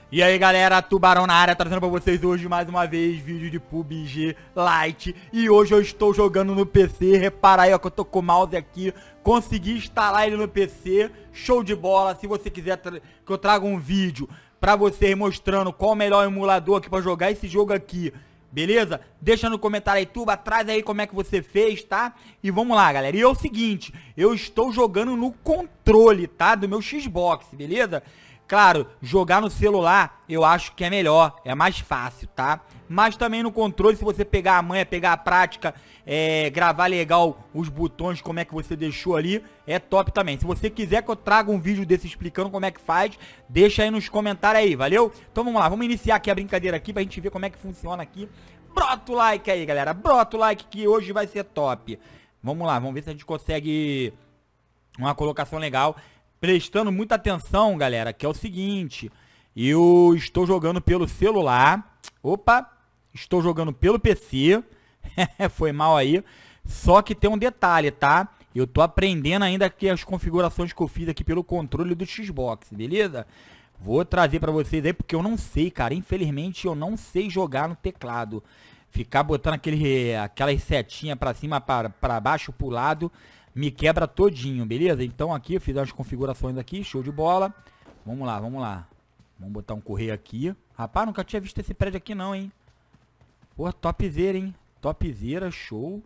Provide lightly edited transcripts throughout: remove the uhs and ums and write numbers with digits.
E aí galera, Tubarão na área, trazendo pra vocês hoje mais uma vez vídeo de PUBG Lite. E hoje eu estou jogando no PC, repara aí ó, que eu tô com o mouse aqui. Consegui instalar ele no PC, show de bola. Se você quiser que eu traga um vídeo pra vocês mostrando qual o melhor emulador aqui pra jogar esse jogo aqui, beleza? Deixa no comentário aí, Tuba, traz aí como é que você fez, tá? E vamos lá, galera. E é o seguinte, eu estou jogando no controle, tá? Do meu Xbox, beleza? Claro, jogar no celular eu acho que é melhor, é mais fácil, tá? Mas também no controle, se você pegar a manha, pegar a prática, gravar legal os botões, como é que você deixou ali, é top também. Se você quiser que eu traga um vídeo desse explicando como é que faz, deixa aí nos comentários aí, valeu? Então vamos lá, vamos iniciar aqui a brincadeira aqui pra gente ver como é que funciona aqui. Brota o like aí, galera, brota o like que hoje vai ser top. Vamos lá, vamos ver se a gente consegue uma colocação legal. Prestando muita atenção, galera, que é o seguinte, eu estou jogando pelo celular, estou jogando pelo PC, foi mal aí, só que tem um detalhe, tá? Eu tô aprendendo ainda aqui as configurações que eu fiz aqui pelo controle do Xbox, beleza? Vou trazer pra vocês aí, porque eu não sei, cara, infelizmente eu não sei jogar no teclado. Ficar botando aquelas setinhas pra cima, pra baixo, pro lado, me quebra todinho, beleza? Então aqui eu fiz as configurações aqui, show de bola. Vamos lá, vamos lá. Vamos botar um correio aqui. Rapaz, nunca tinha visto esse prédio aqui não, hein? Pô, topzera, hein? Topzera, show.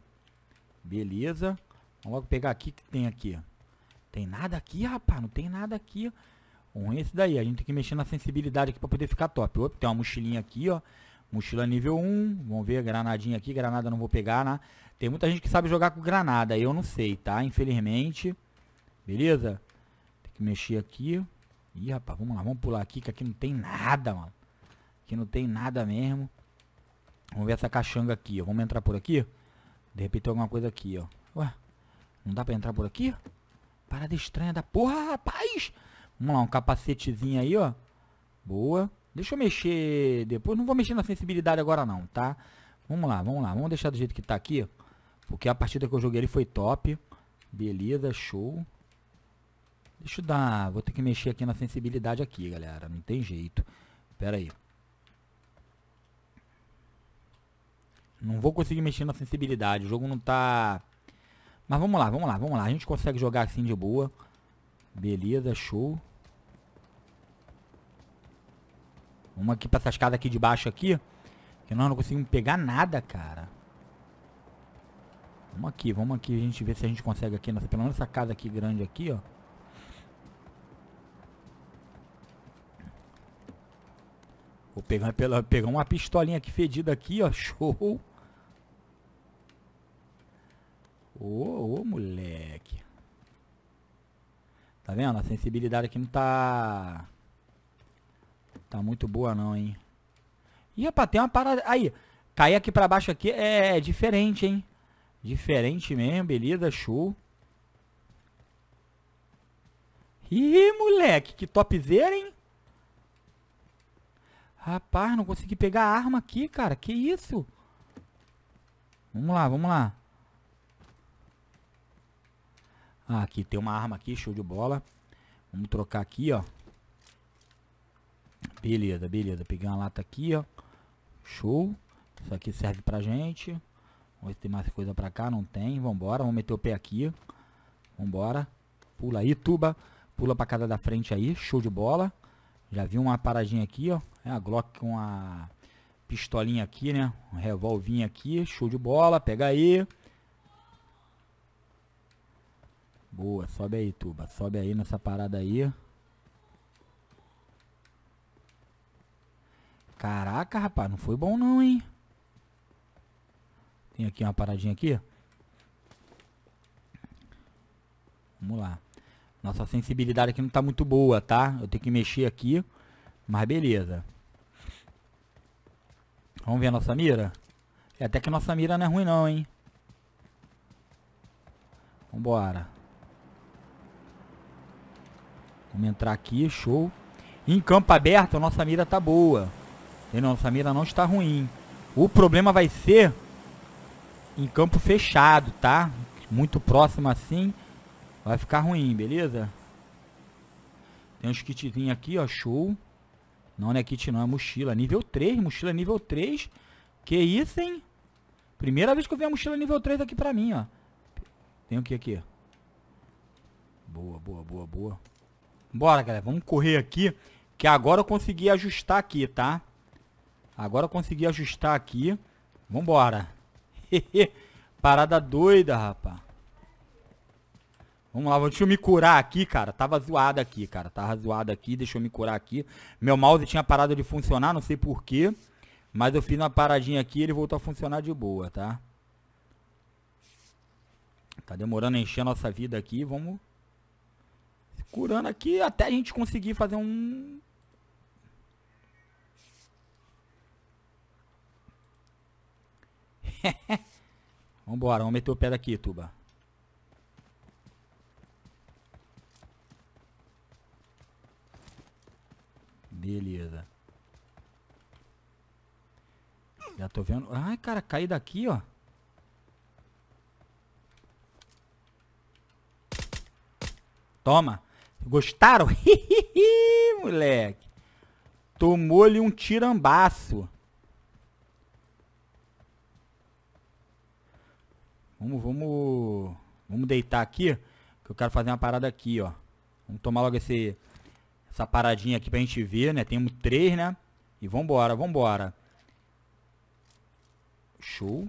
Beleza. Vamos logo pegar aqui, que tem aqui. Tem nada aqui, rapaz, não tem nada aqui. Ruim esse daí, a gente tem que mexer na sensibilidade aqui pra poder ficar top. Opa, tem uma mochilinha aqui, ó. Mochila nível 1, vamos ver, granadinha aqui, granada não vou pegar, né? Tem muita gente que sabe jogar com granada, eu não sei, tá? Infelizmente, beleza? Tem que mexer aqui. Ih, rapaz, vamos lá, vamos pular aqui, que aqui não tem nada, mano. Aqui não tem nada mesmo. Vamos ver essa caixanga aqui, ó. Vamos entrar por aqui? De repente tem alguma coisa aqui, ó. Ué, não dá pra entrar por aqui? Parada estranha da porra, rapaz! Vamos lá, um capacetezinho aí, ó. Boa. Deixa eu mexer depois. Não vou mexer na sensibilidade agora não, tá? Vamos lá, vamos lá. Vamos deixar do jeito que tá aqui. Porque a partida que eu joguei ali foi top. Beleza, show. Deixa eu dar... Vou ter que mexer aqui na sensibilidade aqui, galera. Não tem jeito. Pera aí. Não vou conseguir mexer na sensibilidade. O jogo não tá... Mas vamos lá, vamos lá, vamos lá. A gente consegue jogar assim de boa. Beleza, show. Vamos aqui pra essa escada aqui de baixo aqui. Que nós não conseguimos pegar nada, cara. Vamos aqui. A gente vê se a gente consegue aqui. Pelo menos essa casa aqui grande aqui, ó. Vou pegar uma pistolinha aqui fedida aqui, ó. Show. Ô, moleque. Tá vendo? A sensibilidade aqui não tá... Tá muito boa não, hein? Ih, rapaz, tem uma parada... Aí, cair aqui pra baixo aqui é diferente, hein? Diferente mesmo, beleza, show. Ih, moleque, que topzera, hein? Rapaz, não consegui pegar a arma aqui, cara. Que isso? Vamos lá, vamos lá. Ah, aqui tem uma arma aqui, show de bola. Vamos trocar aqui, ó. Beleza, beleza. Peguei uma lata aqui, ó. Show. Isso aqui serve pra gente. Vamos ver se tem mais coisa pra cá. Não tem. Vambora. Vamos meter o pé aqui. Vambora. Pula aí, Tuba. Pula pra casa da frente aí. Show de bola. Já vi uma paradinha aqui, ó. É a Glock com a pistolinha aqui, né? Um revolvinho aqui. Show de bola. Pega aí. Boa. Sobe aí, Tuba. Sobe aí nessa parada aí. Caraca, rapaz, não foi bom não, hein? Tem aqui uma paradinha aqui. Vamos lá. Nossa sensibilidade aqui não tá muito boa, tá? Eu tenho que mexer aqui. Mas beleza. Vamos ver a nossa mira? Até que a nossa mira não é ruim não, hein? Vambora. Vamos entrar aqui, show. Em campo aberto, a nossa mira tá boa. Nossa mira não está ruim. O problema vai ser em campo fechado, tá? Muito próximo assim. Vai ficar ruim, beleza? Tem uns kitzinhos aqui, ó. Show. Não é kit não, é mochila. Nível 3, mochila nível 3. Que isso, hein? Primeira vez que eu vi a mochila nível 3 aqui pra mim, ó. Tem o que aqui? Boa, boa, boa, boa. Bora, galera. Vamos correr aqui. Que agora eu consegui ajustar aqui, tá? Agora eu consegui ajustar aqui. Vambora. Parada doida, rapaz. Vamos lá, deixa eu me curar aqui, cara. Tava zoado aqui, cara. Tava zoado aqui, deixa eu me curar aqui. Meu mouse tinha parado de funcionar, não sei porquê. Mas eu fiz uma paradinha aqui e ele voltou a funcionar de boa, tá? Tá demorando a encher a nossa vida aqui. Vamos se curando aqui até a gente conseguir fazer um... Vambora, vamos meter o pé daqui, Tuba. Beleza. Já tô vendo. Ai, cara, caí daqui, ó. Toma. Gostaram? Moleque. Tomou-lhe um tirambaço. Vamos deitar aqui. Que eu quero fazer uma parada aqui, ó. Vamos tomar logo essa paradinha aqui pra gente ver, né? Temos 3, né? E vambora, vambora. Show.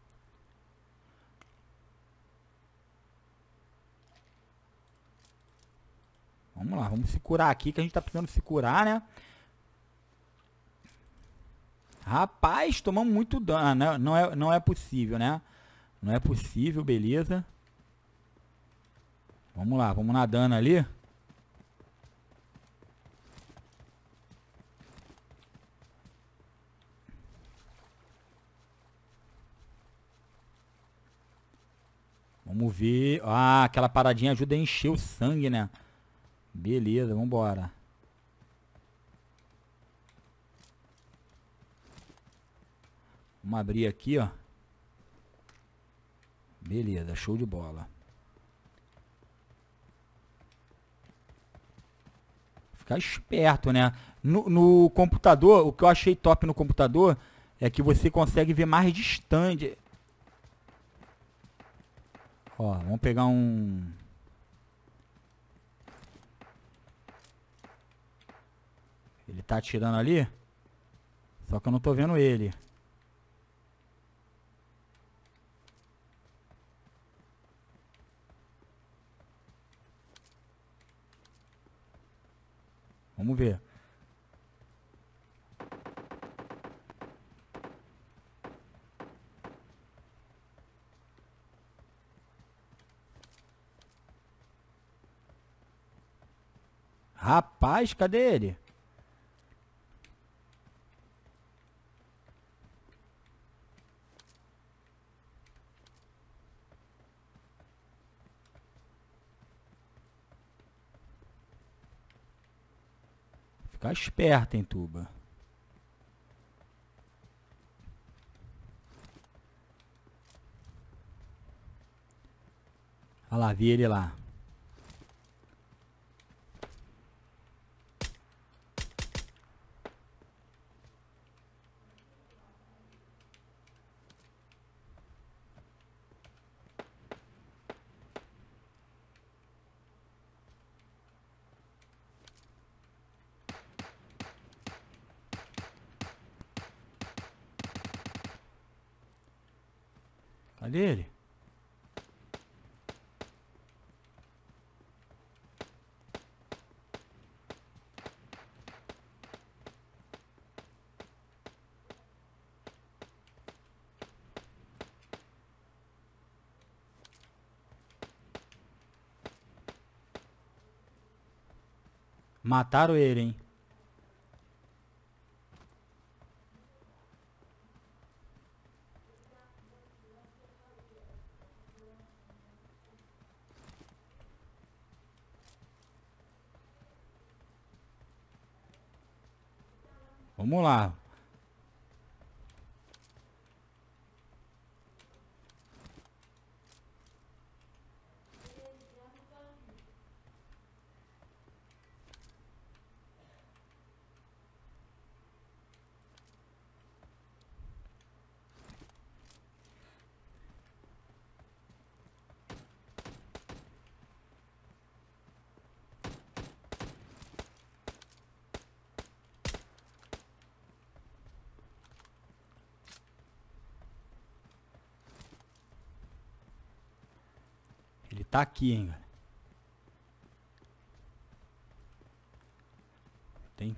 Vamos lá, vamos se curar aqui, que a gente tá precisando se curar, né? Rapaz, tomamos muito dano, né? Não é possível, né? Não é possível, beleza. Vamos lá, vamos nadando ali. Vamos ver. Ah, aquela paradinha ajuda a encher o sangue, né? Beleza, vambora. Vamos abrir aqui, ó. Beleza, show de bola. Ficar esperto, né? No computador, o que eu achei top no computador é que você consegue ver mais distante. Ó, vamos pegar um... Ele tá atirando ali. Só que eu não tô vendo ele. Vamos ver. Rapaz, cadê ele? Ficar esperto, hein, Tuba. Olha lá, vi ele lá. Cadê ele? Mataram ele, hein? Vamos lá. tá aqui, hein, galera. Tem.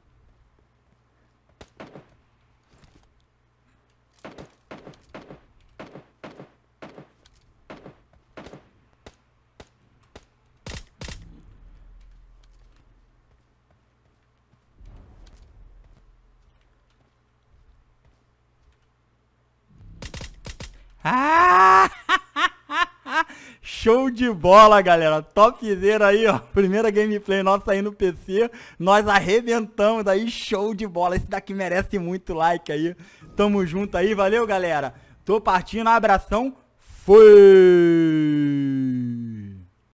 Ah! Show de bola, galera. Topzera aí, ó. Primeira gameplay nossa aí no PC. Nós arrebentamos aí. Show de bola. Esse daqui merece muito like aí. Tamo junto aí. Valeu, galera. Tô partindo. Abração. Fui!